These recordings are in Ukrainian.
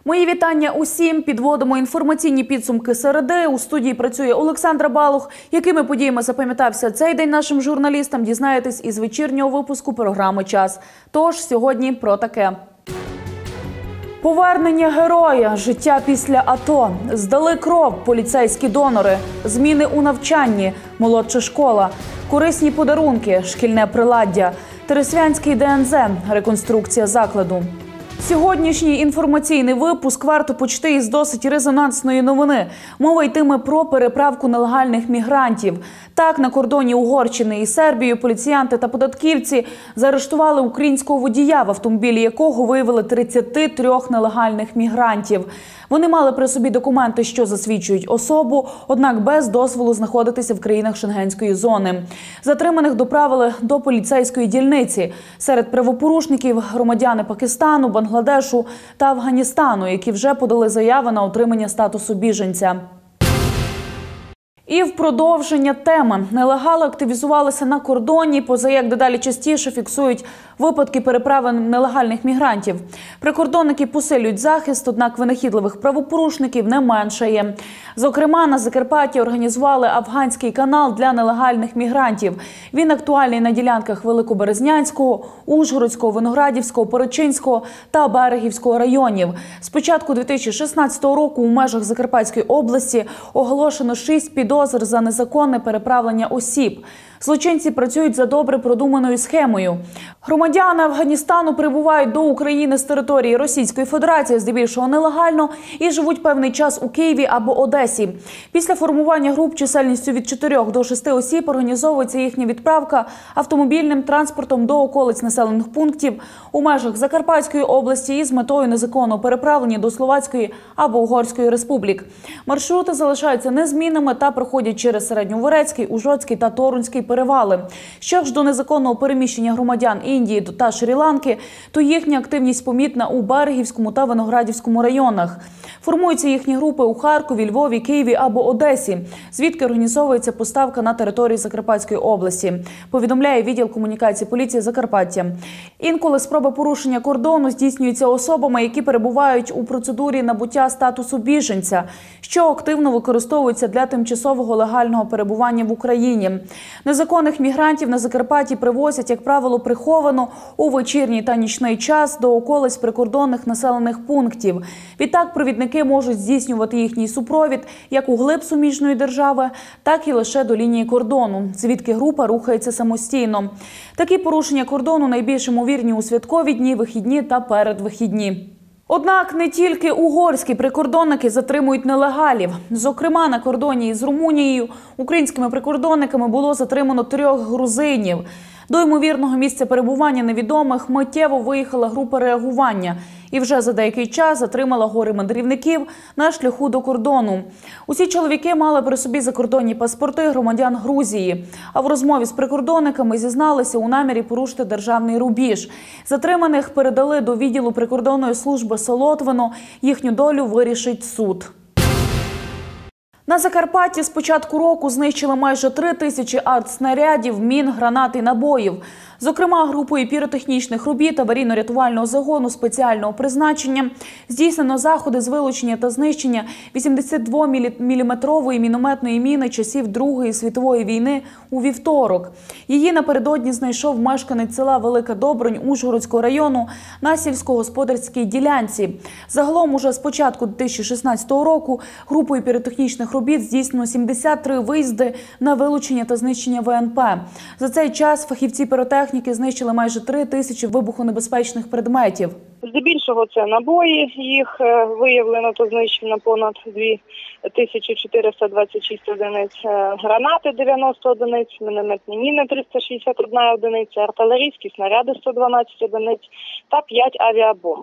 Мої вітання усім. Підводимо інформаційні підсумки середи. У студії працює Олександра Балух. Якими подіями запам'ятався цей день нашим журналістам, дізнаєтесь із вечірнього випуску програми «Час». Тож, сьогодні про таке. Повернення героя, життя після АТО, здали кров, поліцейські донори, зміни у навчанні, молодша школа, корисні подарунки, шкільне приладдя, Тересвянський ДНЗ, реконструкція закладу. Сьогоднішній інформаційний випуск варто почати із досить резонансної новини. Мова йтиме про переправку нелегальних мігрантів. Так, на кордоні Угорщини і Сербії поліціянти та податківці заарештували українського водія, в автомобілі якого виявили 33 нелегальних мігрантів. Вони мали при собі документи, що засвідчують особу, однак без дозволу знаходитися в країнах Шенгенської зони. Затриманих доправили до поліцейської дільниці. Серед правопорушників – громадяни Пакистану, Бангладешу та Афганістану, які вже подали заяви на отримання статусу біженця. І в продовження теми. Нелегали активізувалися на кордоні, поза як дедалі частіше фіксують випадки переправи нелегальних мігрантів. Прикордонники посилюють захист, однак винахідливих правопорушників не меншає. Зокрема, на Закарпатті організували афганський канал для нелегальних мігрантів. Він актуальний на ділянках Великоберезнянського, Ужгородського, Виноградівського, Поречинського та Берегівського районів. З початку 2016 року у межах Закарпатської області оголошено 6 підозр за незаконне переправлення осіб. Злочинці працюють за добре продуманою схемою. Громадяни Афганістану прибувають до України з території Російської Федерації, здебільшого нелегально, і живуть певний час у Києві або Одесі. Після формування груп чисельністю від 4 до 6 осіб організовується їхня відправка автомобільним транспортом до околиць населених пунктів у межах Закарпатської області із метою незаконного переправлення до Словацької або Угорської республік. Маршрути залишаються незмінними та проходять через Середньоверецький, Ужгородський та Торунський перевали. Що ж до незаконного переміщення громадян Індії та Шрі-Ланки, то їхня активність помітна у Берегівському та Виноградівському районах. Формуються їхні групи у Харкові, Львові, Києві або Одесі, звідки організовується поставка на території Закарпатської області, повідомляє відділ комунікації поліції Закарпаття. Інколи спроба порушення кордону здійснюється особами, які перебувають у процедурі набуття статусу біженця, що активно використовується для тимчасового легального перебування в Україні. Незаконних мігрантів на Закарпатті привозять, як правило, приховано у вечірній та нічний час до околиць прикордонних населених пунктів. Відтак провідники можуть здійснювати їхній супровід як у глиб суміжної держави, так і лише до лінії кордону, звідки група рухається самостійно. Такі порушення кордону найбільш ймовірні у святкові дні, вихідні та передвихідні. Однак не тільки угорські прикордонники затримують нелегалів. Зокрема, на кордоні із Румунією українськими прикордонниками було затримано 3 грузинів. До ймовірного місця перебування невідомих миттєво виїхала група реагування і вже за деякий час затримала горе-мандрівників на шляху до кордону. Усі чоловіки мали при собі закордонні паспорти громадян Грузії, а в розмові з прикордонниками зізналися у намірі порушити державний рубіж. Затриманих передали до відділу прикордонної служби Солотвино, їхню долю вирішить суд. На Закарпатті з початку року знищили майже 3000 артснарядів, мін, гранат і набоїв. Зокрема, групою піротехнічних робіт аварійно-рятувального загону спеціального призначення здійснено заходи з вилучення та знищення 82-міліметрової мінометної міни часів Другої світової війни у вівторок. Її напередодні знайшов мешканець села Велика Добронь Ужгородського району на сільськогосподарській ділянці. Загалом уже з початку 2016 року групою піротехнічних робіт здійснено 73 виїзди на вилучення та знищення ВНП. За цей час фахівці піротехніки знищили майже 3000 вибухонебезпечних предметів. Здебільшого це набої, їх виявлено та знищено понад 2426 одиниць, гранати 90 одиниць, мінометні міни 361 одиниця, артилерійські снаряди 112 одиниць та 5 авіабомб.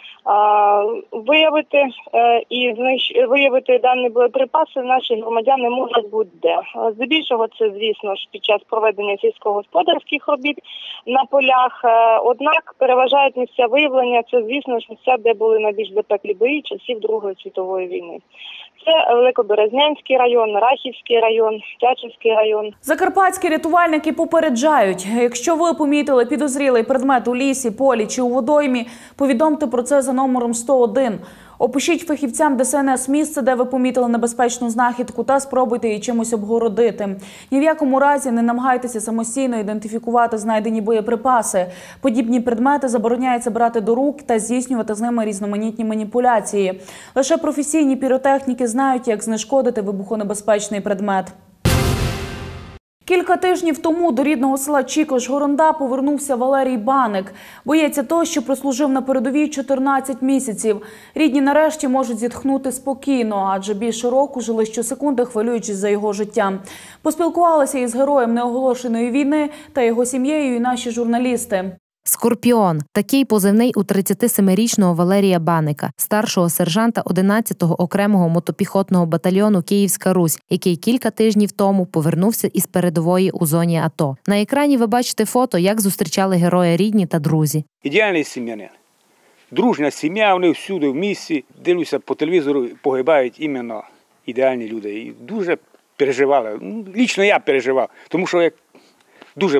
Виявити дані боєприпаси наші громадяни можуть будь-де. Здебільшого це, звісно ж, під час проведення сільськогосподарських робіт на полях. Однак переважають місця виявлення, це, звісно ж, місця, де були найбільш запеклі бої часів Другої світової війни. Це Великоберезнянський район, Рахівський район, Тячівський район. Закарпатські рятувальники попереджають, якщо ви помітили підозрілий предмет у лісі, полі чи у водоймі, повідомте про це за номером 101. Опишіть фахівцям ДСНС місце, де ви помітили небезпечну знахідку, та спробуйте її чимось обгородити. Ні в якому разі не намагайтеся самостійно ідентифікувати знайдені боєприпаси. Подібні предмети забороняється брати до рук та здійснювати з ними різноманітні маніпуляції. Лише професійні піротехніки знають, як знешкодити вибухонебезпечний предмет. Кілька тижнів тому до рідного села Чікош-Горонда повернувся Валерій Баник. Боєць АТО, що прослужив на передовій 14 місяців. Рідні нарешті можуть зітхнути спокійно, адже більше року жили щосекунди, хвилюючись за його життя. Поспілкувалися із героєм неоголошеної війни та його сім'єю і наші журналісти. «Скорпіон» – такий позивний у 37-річного Валерія Баника, старшого сержанта 11-го окремого мотопіхотного батальйону «Київська Русь», який кілька тижнів тому повернувся із передової у зоні АТО. На екрані ви бачите фото, як зустрічали героя рідні та друзі. Ідеальний сім'янин. Дружня сім'я, вони всюди в місті. Дивлюся по телевізору, погибають іменно ідеальні люди. І дуже переживали. Лічно я переживав, тому що я дуже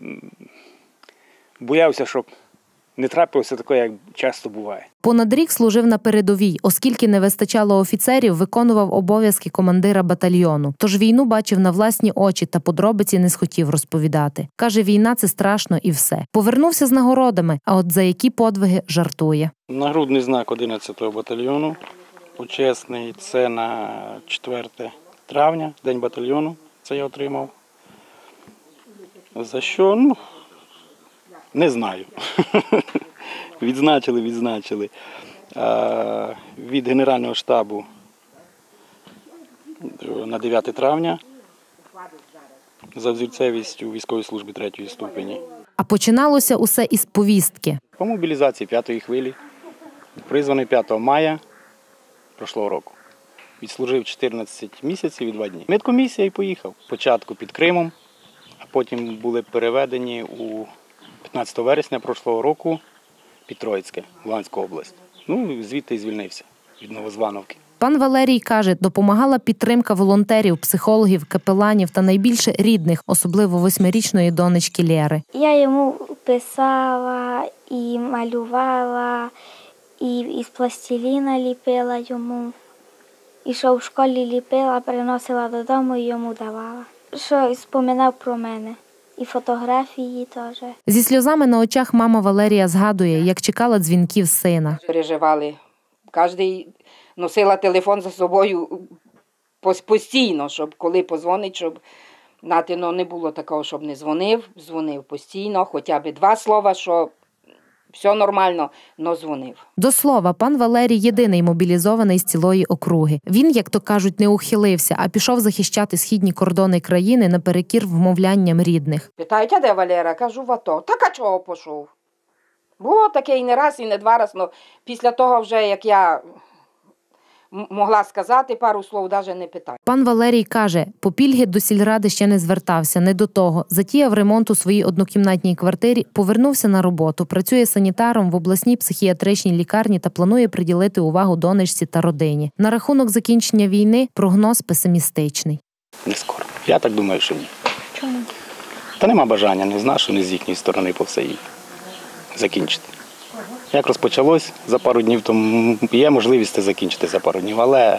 боявся, щоб не трапилося таке, як часто буває. Понад рік служив на передовій, оскільки не вистачало офіцерів, виконував обов'язки командира батальйону. Тож війну бачив на власні очі та подробиці не схотів розповідати. Каже, війна – це страшно і все. Повернувся з нагородами, а от за які подвиги – жартує. Нагрудний знак 11-го батальйону, почесний, це на 4 травня, день батальйону, це я отримав. За що? Не знаю. Відзначили. Від Генерального штабу на 9 травня за взірцевістю у військовій службі 3-ї ступені. А починалося усе із повістки. По мобілізації 5-ї хвилі, призваний 5 мая прошлого року. Відслужив 14 місяців і 2 дні. Медкомісія і поїхав. Спочатку під Кримом, а потім були переведені у 15 вересня прошлого року під Троїцьке, Луганська область. Звідти і звільнився від Новозвановки. Пан Валерій каже, допомагала підтримка волонтерів, психологів, капеланів та найбільше рідних, особливо 8-річної донечки Лєри. Я йому писала і малювала, і із пластиліна ліпила йому. І що в школі ліпила, приносила додому і йому давала. Що споминав про мене. І фотографії теж. Зі сльозами на очах мама Валерія згадує, як чекала дзвінків сина. Переживали. Кожен носила телефон за собою постійно, щоб коли позвонить, щоб не було такого, щоб не дзвонив. Дзвонив постійно, хоча б 2 слова, що все нормально, но дзвонив. До слова, пан Валерій єдиний мобілізований з цілої округи. Він, як то кажуть, не ухилився, а пішов захищати східні кордони країни наперекір вмовлянням рідних. Питають, а де Валера? Кажу, в АТО. Так а чого пішов? Було таке і не раз, і не 2 рази, але після того вже, як я могла сказати пару слов, навіть не питаю. Пан Валерій каже, по пільги до сільради ще не звертався, не до того. Затіяв ремонт у своїй однокімнатній квартирі, повернувся на роботу, працює санітаром в обласній психіатричній лікарні та планує приділити увагу донечці та родині. На рахунок закінчення війни прогноз песимістичний. Не скоро. Я так думаю, що ні. Чому? Та нема бажання, не з нашої, не з їхньої сторони по все її закінчити. Як розпочалось за пару днів, то є можливість це закінчити за пару днів, але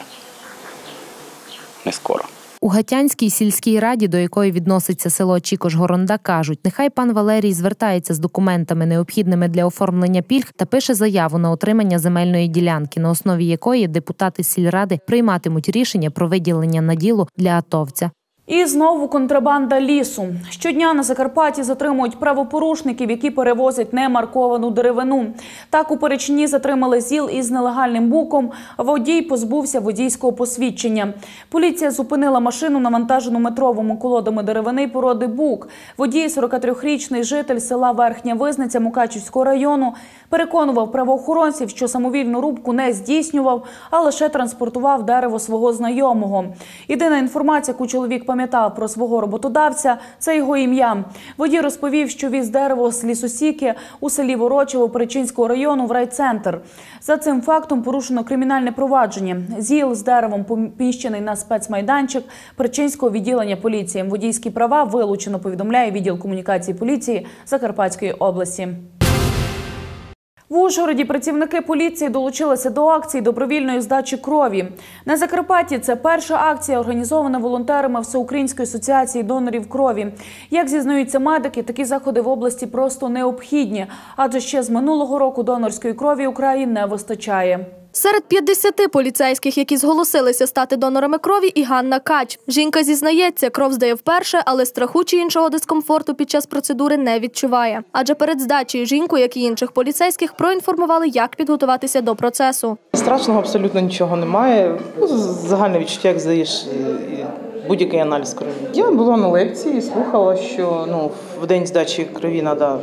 не скоро. У Гатянській сільській раді, до якої відноситься село Чікош-Горонда, кажуть, нехай пан Валерій звертається з документами, необхідними для оформлення пільг, та пише заяву на отримання земельної ділянки, на основі якої депутати сільради прийматимуть рішення про виділення наділу для атовця. І знову контрабанда лісу. Щодня на Закарпатті затримують правопорушників, які перевозять немарковану деревину. Так у Перечині затримали ЗІЛ із нелегальним буком, а водій позбувся водійського посвідчення. Поліція зупинила машину, навантажену метровими колодами деревини породи бук. Водій, 43-річний житель села Верхня Визниця Мукачівського району, переконував правоохоронців, що самовільну рубку не здійснював, а лише транспортував дерево свого знайомого. Єдина інформація, яку чоловік пам'ятав про свого роботодавця, це його ім'я. Водій розповів, що віз дерево з лісосіки у селі Ворочево Перечинського району в райцентр. За цим фактом порушено кримінальне провадження. ЗІЛ з деревом поміщений на спецмайданчик Перечинського відділення поліції. Водійські права вилучено, повідомляє відділ комунікації поліції Закарпатської області. В Ужгороді працівники поліції долучилися до акції добровільної здачі крові. На Закарпатті це перша акція, організована волонтерами Всеукраїнської асоціації донорів крові. Як зізнаються медики, такі заходи в області просто необхідні, адже ще з минулого року донорської крові у краї не вистачає. Серед 50 поліцейських, які зголосилися стати донорами крові, і Ганна Кач. Жінка зізнається, кров здає вперше, але страху чи іншого дискомфорту під час процедури не відчуває. Адже перед здачею жінку, як і інших поліцейських, проінформували, як підготуватися до процесу. Страшного абсолютно нічого немає. Загальне відчуття, як здаєш будь-який аналіз крові. Я була на лекції і слухала, що в день здачі крові треба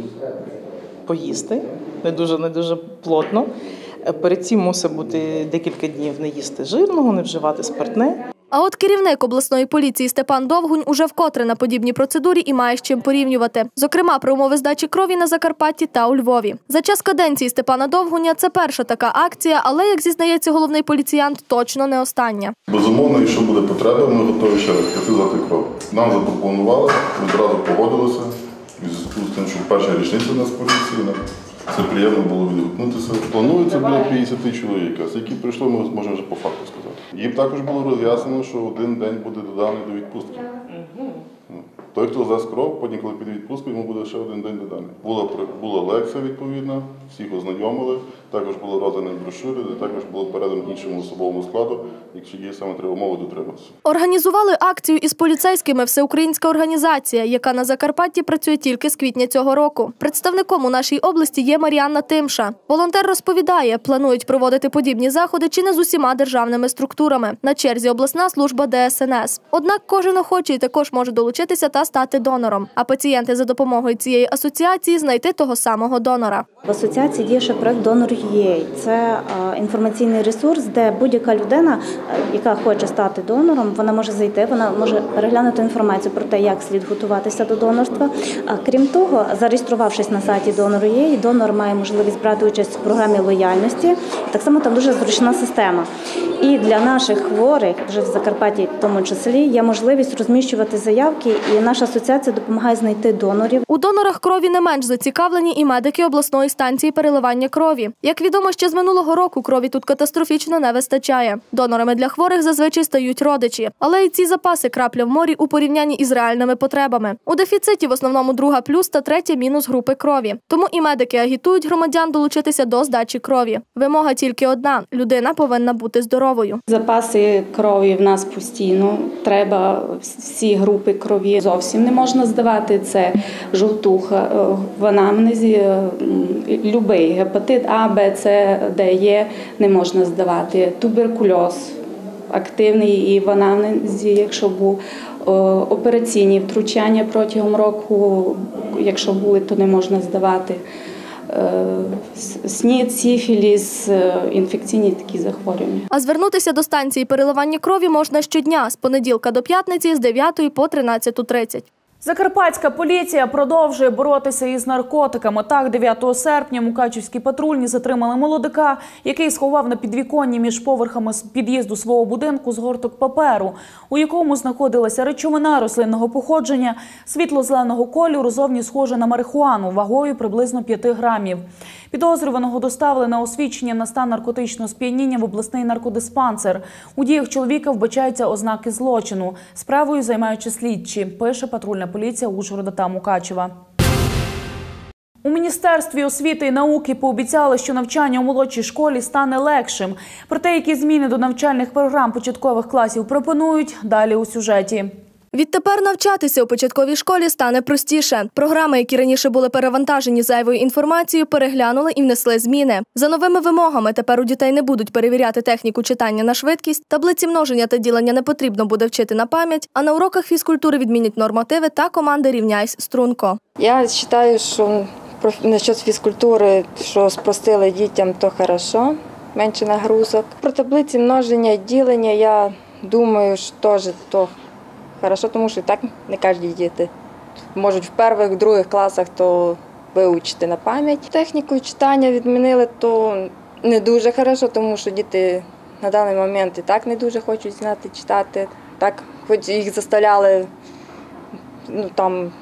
поїсти, не дуже плотно. Перед цим мусить бути декілька днів не їсти жирного, не вживати спиртне. А от керівник обласної поліції Степан Довгунь уже вкотре на подібній процедурі і має з чим порівнювати. Зокрема, про умови здачі крові на Закарпатті та у Львові. За час каденції Степана Довгуня це перша така акція, але, як зізнається головний поліціянт, точно не остання. Безумовно, якщо буде потреба, ми готові ще раз піти здати кров. Нам запропонували, відразу погодилися. В зв'язку з тим, що перша річниця у нас поліції, це приємно було відгукнутися. Планується біля 50 чоловік, з яких прийшло, ми можемо вже по факту сказати. Їм також було роз'яснено, що один день буде доданий до відпустки. Той, хто здасть кров, потім, коли піде відпустку, йому буде ще один день доданий. Була лекція відповідна, всіх ознайомили, також було роздані брошури, також було передано іншому особовому складу, якщо є саме треба умови дотриматися. Організували акцію із поліцейськими Всеукраїнська організація, яка на Закарпатті працює тільки з квітня цього року. Представником у нашій області є Мар'янна Тимша. Волонтер розповідає, планують проводити подібні заходи чи не з усіма державними структурами. На черзі обласна служба ДСНС. Однак кожен охочий також може долучитися та стати донором. А пацієнти за допомогою цієї асоціації знайти того самого донора. В асоціації діє ще проект «Донор.ua». Це інформаційний ресурс, де будь-яка людина, яка хоче стати донором, вона може зайти, вона може переглянути інформацію про те, як слід готуватися до донорства. Крім того, зареєструвавшись на сайті «Донор.ua», донор має можливість брати участь в програмі лояльності. Так само там дуже зручна система. І для наших хворих, вже в Закарпатті в тому числі, є можливість розміщувати заявки, і наша асоціація допомагає знайти донорів. У донорах крові не менш зацікавлені і медики обласної станції переливання крові. Як відомо, ще з минулого року крові тут катастрофічно не вистачає. Донорами для хворих зазвичай стають родичі. Але і ці запаси крапля в морі у порівнянні із реальними потребами. У дефіциті в основному 2 плюс та 3 мінус групи крові. Тому і медики агітують громадян долучитися до здачі крові. Вимога тільки одна – людина повинна бути здоровою. Запаси крові в нас постійно. Треба всі групи крові. Зовсім не можна здавати. Це жовтуха, в анамнезі, любий гепатит А, Б, С, Д, Е не можна здавати. Туберкульоз активний і в анамнезі, якщо був, операційні втручання протягом року, якщо були, то не можна здавати. СНІД, сифіліс, інфекційні такі захворювання. А звернутися до станції переливання крові можна щодня, з понеділка до п'ятниці, з 9 по 13:30. Закарпатська поліція продовжує боротися із наркотиками. Так, 9 серпня мукачівські патрульні затримали молодика, який сховав на підвіконні між поверхами під'їзду свого будинку згорток паперу, у якому знаходилася речовина рослинного походження, світло-зеленого кольору, зовні схожа на марихуану, вагою приблизно 5 грамів. Підозрюваного доставили на освідчення на стан наркотичного сп'яніння в обласний наркодиспансер. У діях чоловіка вбачаються ознаки злочину. Справою займаються слідчі, пише патрульна поліція Ужгорода та Мукачева. У Міністерстві освіти і науки пообіцяли, що навчання у молодшій школі стане легшим. Проте, які зміни до навчальних програм початкових класів пропонують, далі у сюжеті. Відтепер навчатися у початковій школі стане простіше. Програми, які раніше були перевантажені зайвою інформацією, переглянули і внесли зміни. За новими вимогами тепер у дітей не будуть перевіряти техніку читання на швидкість, таблиці множення та ділення не потрібно буде вчити на пам'ять, а на уроках фізкультури відмінять нормативи та команди «Рівняйсь струнко». Я вважаю, що насчет фізкультури, що спростили дітям, то хорошо, менше нагрузок. Про таблиці множення і ділення, я думаю, що теж то хорошо, тому що так не кожні діти можуть в перших, других класах то вивчити на пам'ять. Техніку читання відмінили, то не дуже хорошо, тому що діти на даний момент і так не дуже хочуть знати читати. Так, хоч їх заставляли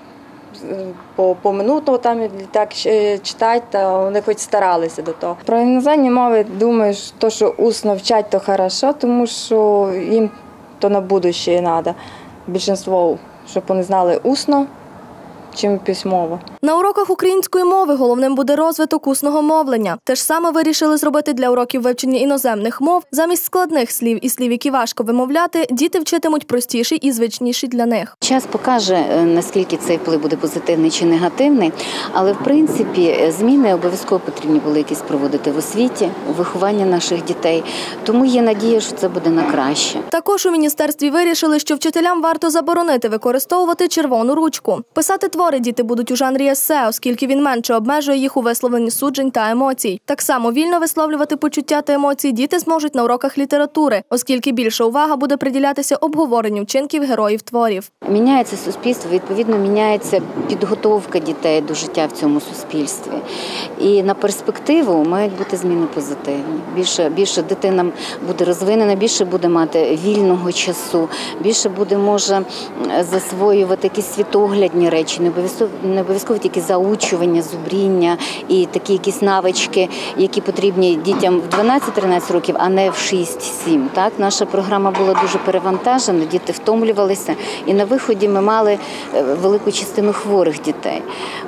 поминутно там так читати, то вони хоч старалися до того. Про іноземні мови думаю, що усно вчать, то хорошо, тому що їм то на будущее треба. Більшість, щоб вони знали усно, чим письмово. На уроках української мови головним буде розвиток усного мовлення. Те ж саме вирішили зробити для уроків вивчення іноземних мов. Замість складних слів і слів, які важко вимовляти, діти вчитимуть простіші і звичніші для них. Час покаже, наскільки цей вплив буде позитивний чи негативний, але в принципі зміни обов'язково потрібні були якісь проводити в освіті, у вихованні наших дітей. Тому є надія, що це буде на краще. Також у міністерстві вирішили, що вчителям варто заборонити використовувати червону ручку. Писати твори діти будуть у жанрі есе, оскільки він менше обмежує їх у висловленні суджень та емоцій. Так само вільно висловлювати почуття та емоції діти зможуть на уроках літератури, оскільки більша увага буде приділятися обговоренню вчинків героїв творів. Міняється суспільство, відповідно міняється підготовка дітей до життя в цьому суспільстві. І на перспективу мають бути зміни позитивні. Більше дитина буде розвинена, більше буде мати вільного часу, більше буде може засвоювати якісь світоглядні речі, не обов'язково тільки заучування, зубріння і такі якісь навички, які потрібні дітям в 12-13 років, а не в 6-7. Так? Наша програма була дуже перевантажена, діти втомлювалися, і на виході ми мали велику частину хворих дітей.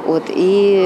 І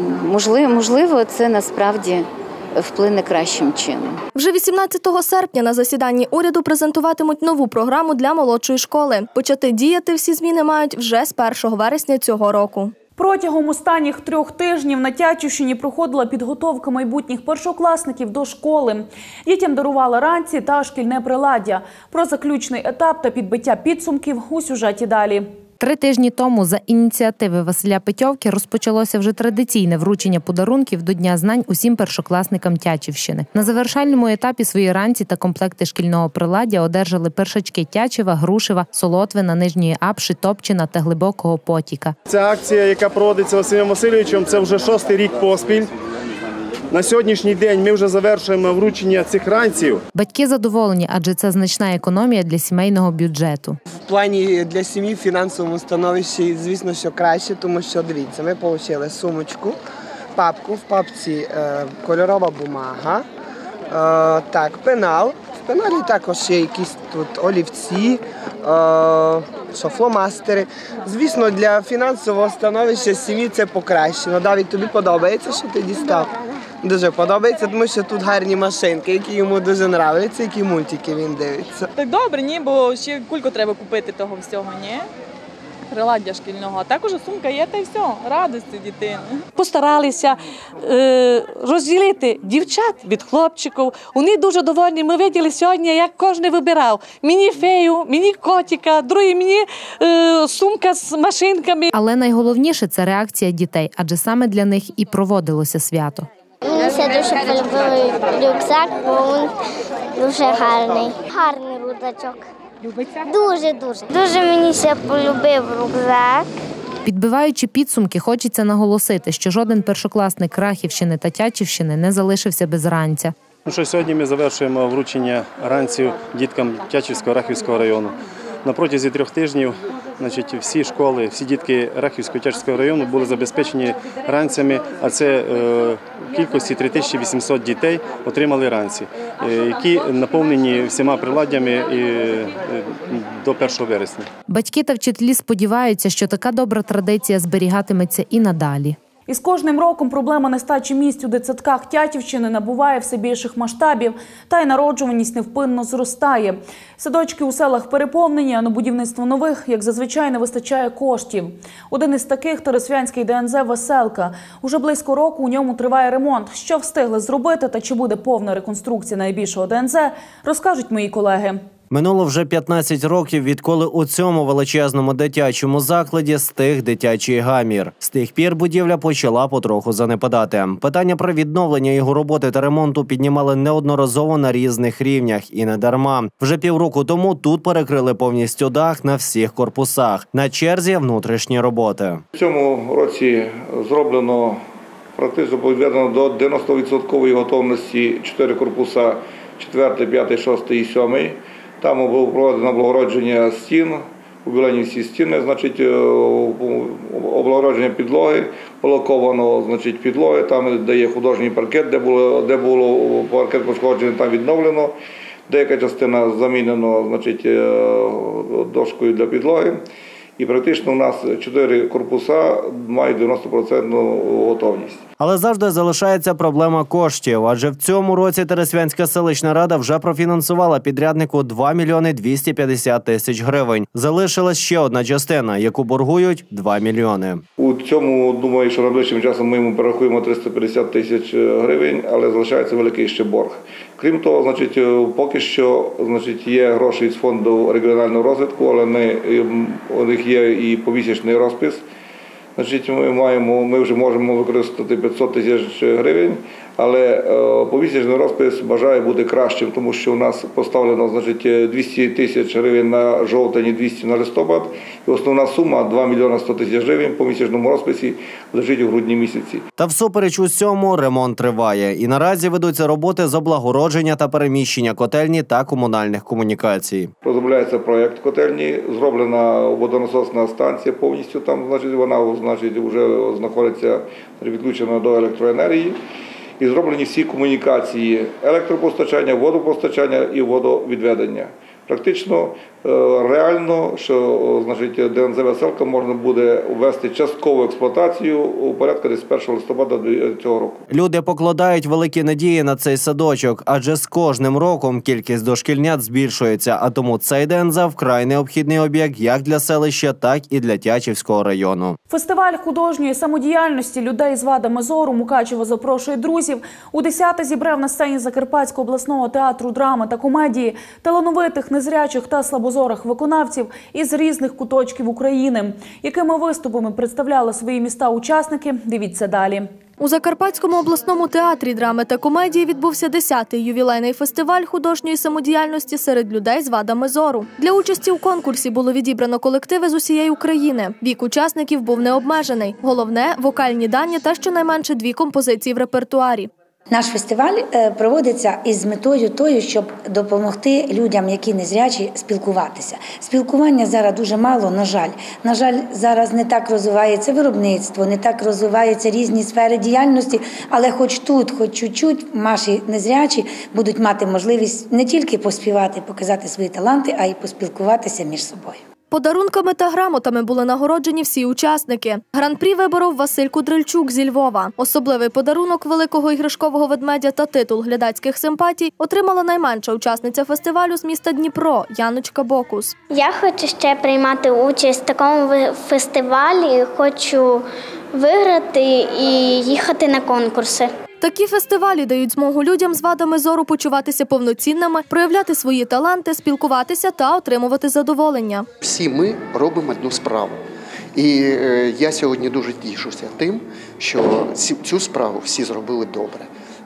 можливо, це насправді вплине кращим чином. Вже 18 серпня на засіданні уряду презентуватимуть нову програму для молодшої школи. Почати діяти всі зміни мають вже з 1 вересня цього року. Протягом останніх 3 тижнів на Тячівщині проходила підготовка майбутніх першокласників до школи. Дітям дарували ранці та шкільне приладдя. Про заключний етап та підбиття підсумків у сюжеті далі. 3 тижні тому за ініціативи Василя Петьовки розпочалося вже традиційне вручення подарунків до Дня знань усім першокласникам Тячівщини. На завершальному етапі свої ранці та комплекти шкільного приладдя одержали першачки Тячева, Грушева, Солотвина, Нижньої Апши, Топчина та Глибокого Потіка. Ця акція, яка проводиться Василем Васильовичем, це вже 6-й рік поспіль. На сьогоднішній день ми вже завершуємо вручення цих ранців. Батьки задоволені, адже це значна економія для сімейного бюджету. В плані для сім'ї в фінансовому становищі, звісно, що краще, тому що, дивіться, ми отримали сумочку, папку, в папці кольорова бумага, пенал. В пеналі також є якісь тут олівці, фломастери. Звісно, для фінансового становища сім'ї це покращено. Давід, тобі подобається, що ти дістав? Дуже подобається, тому що тут гарні машинки, які йому дуже подобаються, які мультики він дивиться. Так добре, ні, бо ще кульку треба купити того всього, ні? Приладдя шкільного. А також сумка є та й все, радості дитини. Постаралися розділити дівчат від хлопчиків. Вони дуже довольні. Ми бачили сьогодні, як кожен вибирав. Мені фею, мені котика, другий мені сумка з машинками. Але найголовніше – це реакція дітей, адже саме для них і проводилося свято. Мені все дуже полюбили рюкзак, бо він дуже гарний. Гарний рюкзачок. Любиться? Дуже-дуже. Дуже мені все полюбив рюкзак. Підбиваючи підсумки, хочеться наголосити, що жоден першокласник Рахівщини та Тячівщини не залишився без ранця. Сьогодні ми завершуємо вручення ранців діткам Тячівського Рахівського району. На протязі 3 тижнів всі школи, всі дітки Рахівського Тячівського району були забезпечені ранцями, а це в кількості 3800 дітей отримали ранці, які наповнені всіма приладдями до 1 вересня. Батьки та вчителі сподіваються, що така добра традиція зберігатиметься і надалі. І з кожним роком проблема нестачі місць у дитсадках Тячівщини набуває все більших масштабів, та й народжуваність невпинно зростає. Садочки у селах переповнені, а на будівництво нових, як зазвичай, не вистачає коштів. Один із таких – Тарасвянський ДНЗ «Веселка». Уже близько року у ньому триває ремонт. Що встигли зробити та чи буде повна реконструкція найбільшого ДНЗ, розкажуть мої колеги. Минуло вже 15 років, відколи у цьому величезному дитячому закладі стих дитячий гамір. З тих пір будівля почала потроху занепадати. Питання про відновлення його роботи та ремонту піднімали неодноразово на різних рівнях. І не дарма. Вже півроку тому тут перекрили повністю дах на всіх корпусах. На черзі внутрішні роботи. В цьому році зроблено, практично підведено до 90% готовності 4 корпуса, 4, 5, 6 і 7. Там було проведено облагородження стін, побілені всі стіни, значить, облагородження підлоги, полаковано, значить, підлоги, там, де є художній паркет, де було паркет пошкоджений, там відновлено. Деяка частина замінена, значить, дошкою для підлоги. І практично у нас 4 корпуса мають 90% готовність. Але завжди залишається проблема коштів, адже в цьому році Тереспянська селищна рада вже профінансувала підряднику 2 мільйони 250 тисяч гривень. Залишилась ще одна частина, яку боргують 2 мільйони. У цьому, думаю, що найближчим часом ми йому перерахуємо 350 тисяч гривень, але залишається великий ще борг. Крім того, значить, поки що, значить, є гроші з фонду регіонального розвитку, але у них є і помісячний розпис. Значить, ми вже можемо використати 500 тисяч гривень, але помісячний розпис бажає бути кращим, тому що у нас поставлено, значить, 200 тисяч гривень на жовтень і 200 на листопад. І основна сума 2 мільйони 100 тисяч гривень по місячному розписі лежить у грудні місяці. Та всупереч усьому ремонт триває. І наразі ведуться роботи з облагородження та переміщення котельні та комунальних комунікацій. Розробляється проєкт котельні, зроблена водонасосна станція повністю там, значить, вона, значить, вже знаходиться відключена до електроенергії. І зроблені всі комунікації електропостачання, водопостачання і водовідведення. Практично реально, що, значить, ДНЗ «Веселка» можна буде ввести часткову експлуатацію у порядку десь 1 листопада цього року. Люди покладають великі надії на цей садочок, адже з кожним роком кількість дошкільнят збільшується, а тому цей ДНЗ вкрай необхідний об'єкт як для селища, так і для Тячівського району. Фестиваль художньої самодіяльності людей з вадами зору Мукачево запрошує друзів. У 10-те зібрав на сцені Закарпатського обласного театру драми та комедії талановитих, незрячих та слабозорих виконавців із різних куточків України. Якими виступами представляли свої міста учасники, дивіться далі. У Закарпатському обласному театрі драми та комедії відбувся 10-й ювілейний фестиваль художньої самодіяльності серед людей з вадами зору. Для участі у конкурсі було відібрано колективи з усієї України. Вік учасників був необмежений. Головне – вокальні дані та щонайменше 2 композиції в репертуарі. Наш фестиваль проводиться із метою тою, щоб допомогти людям, які незрячі, спілкуватися. Спілкування зараз дуже мало, на жаль. На жаль, зараз не так розвивається виробництво, не так розвиваються різні сфери діяльності, але хоч тут, хоч чуть-чуть наші незрячі будуть мати можливість не тільки поспівати, показати свої таланти, а й поспілкуватися між собою. Подарунками та грамотами були нагороджені всі учасники. Гран-прі виборов Василь Кудрильчук зі Львова. Особливий подарунок великого іграшкового ведмедя та титул глядацьких симпатій отримала найменша учасниця фестивалю з міста Дніпро Яночка Бокус. Я хочу ще приймати участь в такому фестивалі, хочу виграти і їхати на конкурси. Такі фестивалі дають змогу людям з вадами зору почуватися повноцінними, проявляти свої таланти, спілкуватися та отримувати задоволення. Всі ми робимо одну справу. І я сьогодні дуже тішуся тим, що цю справу всі зробили добре.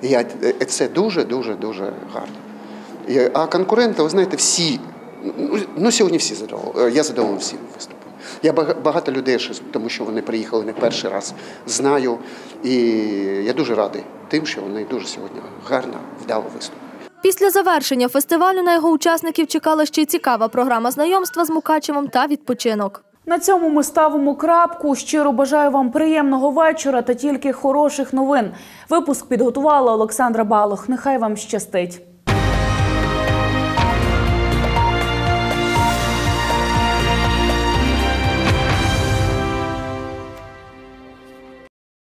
І це дуже гарно. А конкуренти, ви знаєте, всі, сьогодні всі задоволені. Я задоволений всім виступом. Я багато людей, тому що вони приїхали не перший раз, знаю. І я дуже радий тим, що вони дуже сьогодні гарно, вдало виступили. Після завершення фестивалю на його учасників чекала ще й цікава програма знайомства з Мукачевом та відпочинок. На цьому ми ставимо крапку. Щиро бажаю вам приємного вечора та тільки хороших новин. Випуск підготувала Олександра Балох. Нехай вам щастить.